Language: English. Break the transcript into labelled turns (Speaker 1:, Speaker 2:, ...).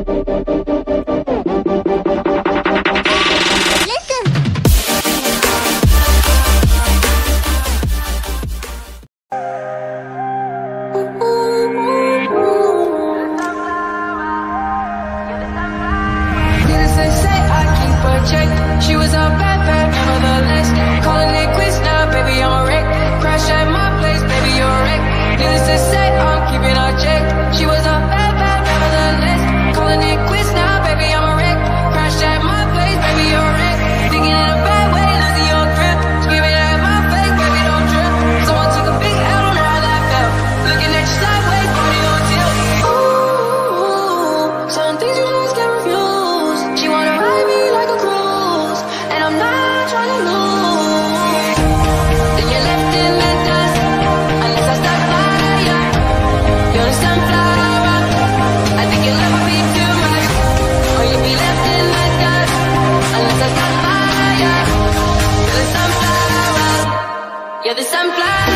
Speaker 1: She was a bad, bad, nevertheless. Calling it quits now, baby, I'm a wreck. Crash at my place, baby, you're a wreck. Needless to say, I'm keeping her check. She was a bad, bad, nevertheless. Calling it quits now, baby, I'm a wreck. Crash at my place, baby, you're a wreck. Thinking in a bad way, losing your grip. Screaming at my face, baby, don't trip. Someone took a big L, don't know how that felt. Looking at you sideways, body on tilt. Ooh, some things you just can't refuse. She wanna ride me like a cruise, and I'm not trying to lose. Then you're left in the dust, unless I start fire. You're the sunflower, I think you love me too much. Or you'll be left in the dust, unless I start fire. You're the sunflower, you're the sunflower.